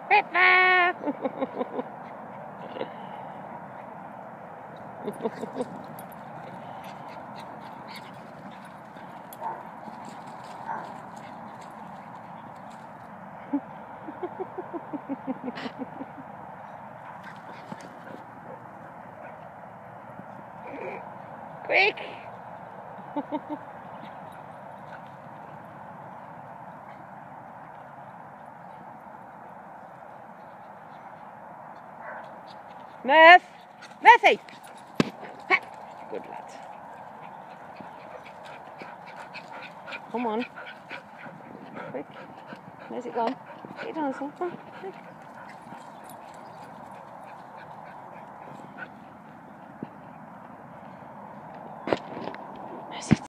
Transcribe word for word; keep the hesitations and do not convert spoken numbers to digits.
Peppa! Quick! Murph! Murphy! Ha. Good lad. Come on. Quick. Where's it gone? Get it on, son. Come on. Quick.